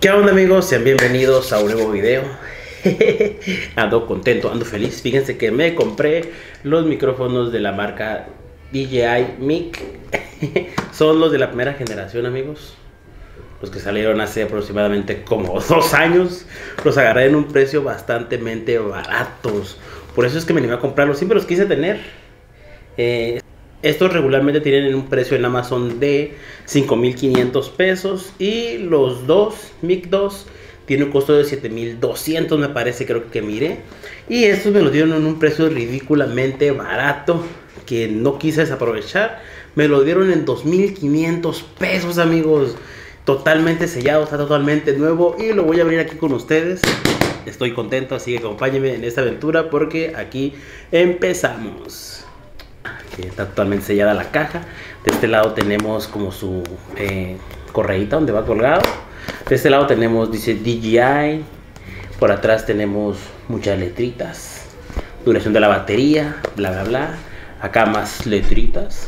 ¿Qué onda, amigos? Sean bienvenidos a un nuevo video. Ando contento, ando feliz. Fíjense que me compré los micrófonos de la marca DJI Mic. Son los de la primera generación, amigos. Los que salieron hace aproximadamente como 2 años. Los agarré en un precio bastante baratos. Por eso es que me animé a comprarlos. Siempre los quise tener. Estos regularmente tienen un precio en Amazon de 5,500 pesos. Y los dos, Mic 2, tiene un costo de 7,200, me parece, creo que miré. Y estos me los dieron en un precio ridículamente barato, que no quise desaprovechar. Me lo dieron en 2,500 pesos, amigos. Totalmente sellado, está totalmente nuevo. Y lo voy a abrir aquí con ustedes. Estoy contento, así que acompáñenme en esta aventura porque aquí empezamos. Está totalmente sellada la caja. De este lado tenemos como su correíta donde va colgado. De este lado tenemos, dice DJI. Por atrás tenemos muchas letritas. Duración de la batería, bla bla bla. Acá más letritas.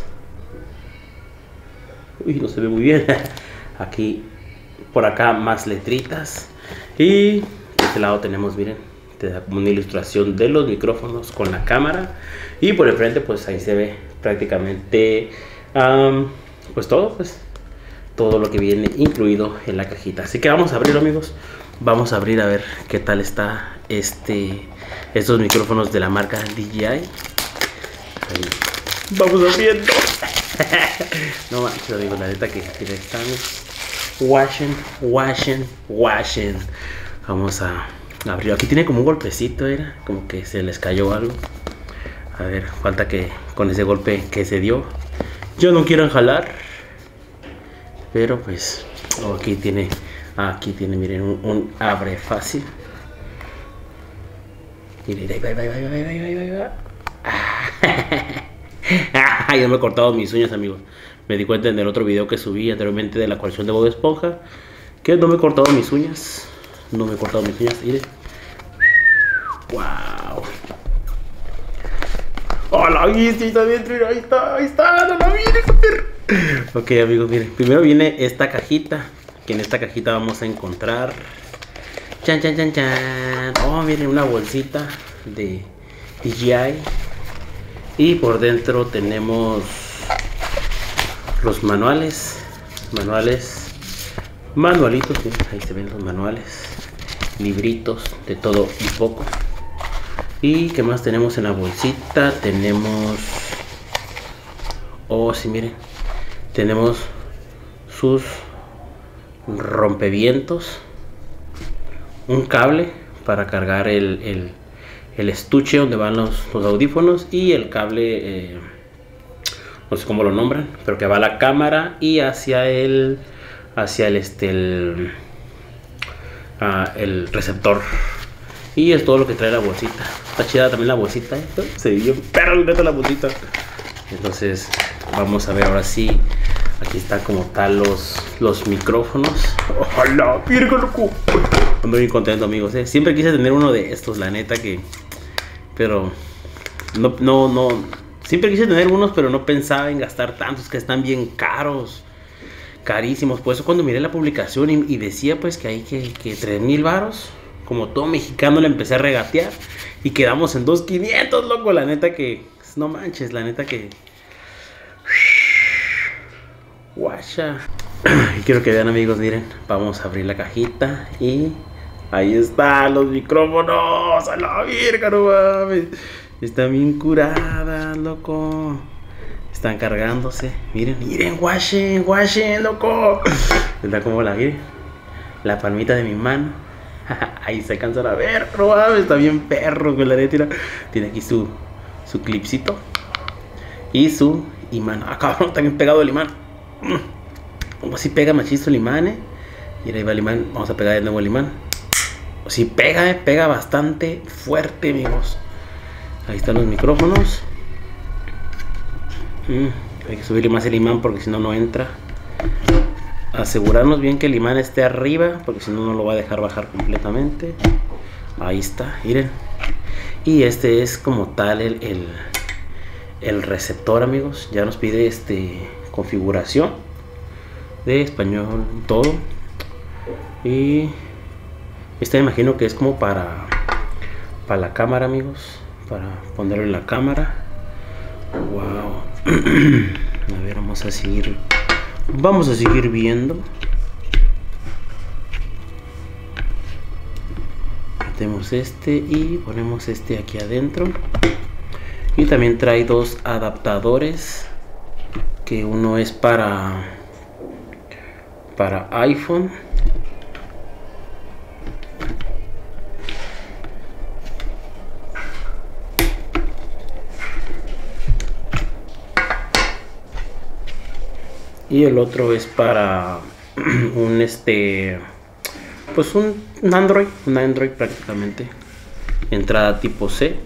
Uy, no se ve muy bien. Aquí, por acá más letritas. Y de este lado tenemos, miren, te da como una ilustración de los micrófonos con la cámara. Y por el frente pues ahí se ve prácticamente pues todo lo que viene incluido en la cajita. Así que vamos a abrirlo, amigos. Vamos a abrir a ver qué tal está estos micrófonos de la marca DJI. Ahí. Vamos abriendo. No manches, amigos, la neta que están washing. Vamos a abrir. Aquí tiene como un golpecito, era como que se les cayó algo. A ver, falta que con ese golpe que se dio yo no quiero jalar. Pero pues aquí tiene, miren, un abre fácil. Miren, ahí va. Yo me he cortado mis uñas, amigos. Me di cuenta en el otro video que subí anteriormente de la colección de Bob Esponja que no me he cortado mis uñas. Miren. Wow. ¡Hola! Está dentro, ahí está, no la miren. Ok, amigos, miren, primero viene esta cajita, que en esta cajita vamos a encontrar chan. Oh, miren, una bolsita de DJI. Y por dentro tenemos los manualitos, miren, ahí se ven los manuales, libritos de todo un poco. Y qué más tenemos en la bolsita, tenemos, oh sí, miren, tenemos sus rompevientos, un cable para cargar el estuche donde van los audífonos, y el cable, no sé cómo lo nombran, pero que va a la cámara y hacia el receptor. Y es todo lo que trae la bolsita. Está chida también la bolsita, ¿eh? Se dio perro la bolsita. Entonces vamos a ver ahora sí. Aquí están como tal los micrófonos. ¡Ojalá! ¡Virgo loco! Ando bien contento, amigos, ¿eh? Siempre quise tener uno de estos, la neta que... Pero no. Siempre quise tener unos, pero no pensaba en gastar tantos, que están bien carísimos. Por eso cuando miré la publicación y decía pues que hay que 3,000 varos, como todo mexicano le empecé a regatear y quedamos en 2,500, loco. La neta que no manches, la neta que guacha. Y quiero que vean, amigos, miren, vamos a abrir la cajita y ahí están los micrófonos. A la virga, no mames. Están bien curadas, loco. Están cargándose. Miren, washing, loco. Está como la palmita de mi mano. Ahí se alcanza a ver, no mames, está bien perro con la neta. Tiene aquí su clipcito y su imán. Ah, cabrón, está bien pegado el imán. Como así pega machizo el imán, Y ahí va el imán. Vamos a pegar de nuevo el imán. Si pega, pega bastante fuerte, amigos. Ahí están los micrófonos. Hay que subirle más el imán porque si no, no entra. Asegurarnos bien que el imán esté arriba, porque si no, no lo va a dejar bajar completamente. Ahí está, miren. Y este es como tal el receptor, amigos. Ya nos pide configuración de español, todo. Y este me imagino que es como para la cámara, amigos, para ponerlo en la cámara. Wow. A ver, vamos a seguir viendo. Metemos este y ponemos este aquí adentro. Y también trae dos adaptadores, que uno es para iPhone y el otro es para un pues un Android prácticamente, entrada tipo C.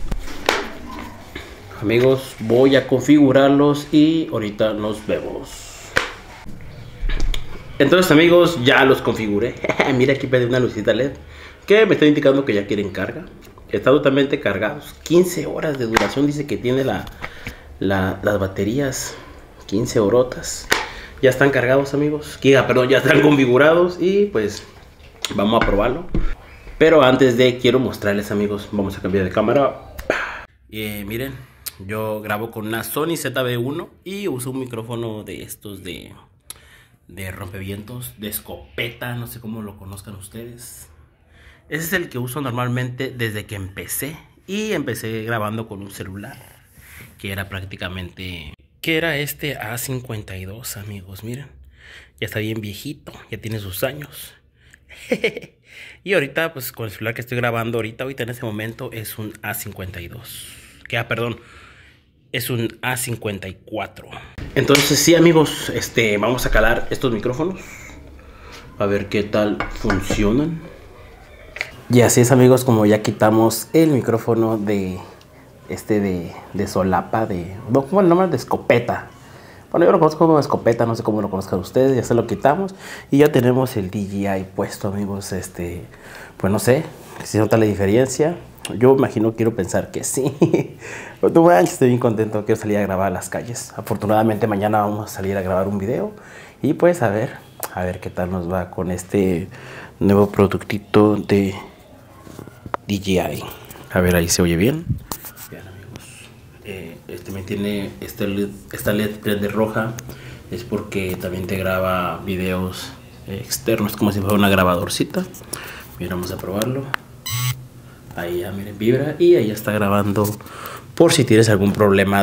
Amigos, voy a configurarlos y ahorita nos vemos. Entonces, amigos, ya los configuré. Mira, aquí pedí una lucita LED que me está indicando que ya quieren carga. Están totalmente cargados. 15 horas de duración dice que tiene las baterías. 15 horotas. Ya están cargados, amigos. Ya están configurados y pues vamos a probarlo. Pero antes quiero mostrarles, amigos, vamos a cambiar de cámara. Miren, yo grabo con una Sony ZV-1 y uso un micrófono de estos de rompevientos, de escopeta, no sé cómo lo conozcan ustedes. Ese es el que uso normalmente desde que empecé. Y empecé grabando con un celular, que era este A52, amigos, miren. Ya está bien viejito, ya tiene sus años. Y ahorita, pues con el celular que estoy grabando ahorita en este momento es un A52. Es un A54. Entonces sí, amigos, vamos a calar estos micrófonos, a ver qué tal funcionan. Y así es, amigos, como ya quitamos el micrófono de solapa, no, como el nombre de escopeta. Bueno, yo lo conozco como escopeta, no sé cómo lo conozcan ustedes. Ya se lo quitamos y ya tenemos el DJI puesto, amigos. Pues no sé si nota la diferencia. Yo imagino, quiero pensar que sí. No manches, estoy bien contento. Quiero salir a grabar a las calles. Afortunadamente mañana vamos a salir a grabar un video. Y pues a ver qué tal nos va con este nuevo productito de DJI. A ver, ahí se oye bien. Vean, amigos, también tiene esta LED roja. Es porque también te graba videos externos, como si fuera una grabadorcita. Mira, vamos a probarlo. Ahí ya, miren, vibra y ahí está grabando. Por si tienes algún problema a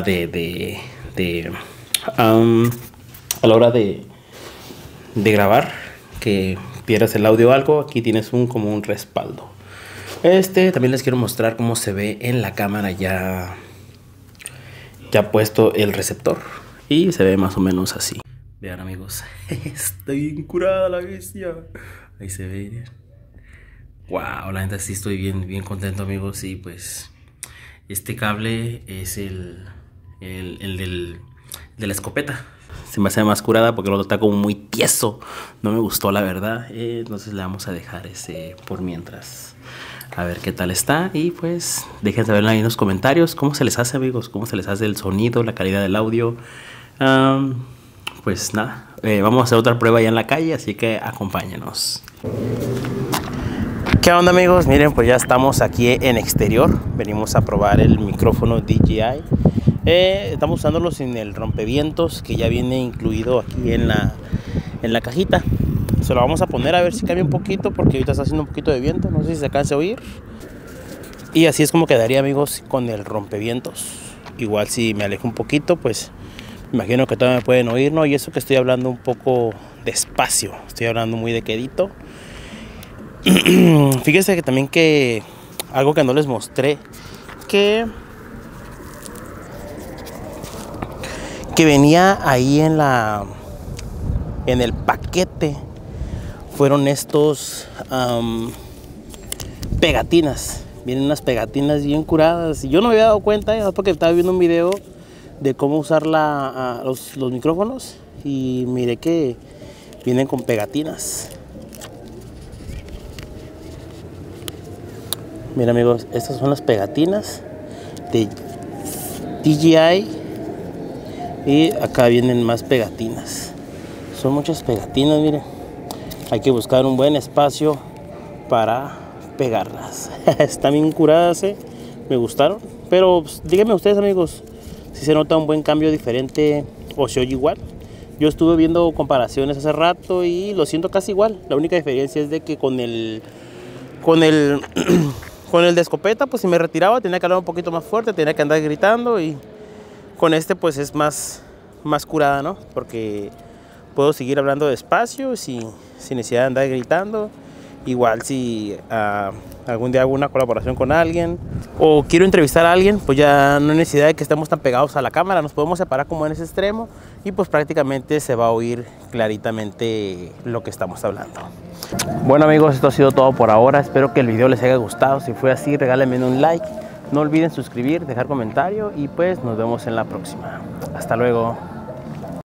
la hora de grabar, que pierdas el audio o algo, aquí tienes como un respaldo. También les quiero mostrar cómo se ve en la cámara ya puesto el receptor. Y se ve más o menos así. Vean, amigos, está bien curada la bestia. Ahí se ve. Wow, la neta sí estoy bien contento, amigos. Y pues este cable es el de la escopeta. Se me hace más curada porque el otro está como muy tieso. No me gustó, la verdad. Entonces le vamos a dejar ese por mientras. A ver qué tal está. Y pues dejen saber ahí en los comentarios cómo se les hace, amigos. Cómo se les hace el sonido, la calidad del audio. Pues nada, vamos a hacer otra prueba ya en la calle, así que acompáñenos. ¿Qué onda, amigos? Miren, pues ya estamos aquí en exterior. Venimos a probar el micrófono DJI. Estamos usándolo sin el rompevientos, que ya viene incluido aquí en la cajita. Se lo vamos a poner a ver si cambia un poquito, porque ahorita está haciendo un poquito de viento. No sé si se alcanza a oír. Y así es como quedaría, amigos, con el rompevientos. Igual si me alejo un poquito, pues imagino que todavía me pueden oír, ¿no? Y eso que estoy hablando un poco despacio. Estoy hablando muy de quedito. Fíjense que también que algo que no les mostré, que venía ahí en el paquete, fueron estos pegatinas. Vienen unas pegatinas bien curadas y yo no me había dado cuenta, porque estaba viendo un video de cómo usar los micrófonos y miré que vienen con pegatinas. Mira, amigos, estas son las pegatinas de DJI y acá vienen más pegatinas. Son muchas pegatinas, miren. Hay que buscar un buen espacio para pegarlas. Están bien curadas, me gustaron. Pero pues, díganme ustedes, amigos, si se nota un buen cambio diferente o se oye igual. Yo estuve viendo comparaciones hace rato y lo siento casi igual. La única diferencia es de que con el con el de escopeta, pues si me retiraba tenía que hablar un poquito más fuerte, tenía que andar gritando, y con este pues es más curada, ¿no? Porque puedo seguir hablando despacio sin necesidad de andar gritando. Igual si algún día hago una colaboración con alguien o quiero entrevistar a alguien, pues ya no hay necesidad de que estemos tan pegados a la cámara, nos podemos separar como en ese extremo y pues prácticamente se va a oír claritamente lo que estamos hablando. Bueno amigos, esto ha sido todo por ahora, espero que el video les haya gustado. Si fue así, regálenme un like, no olviden suscribir, dejar comentario y pues nos vemos en la próxima. Hasta luego.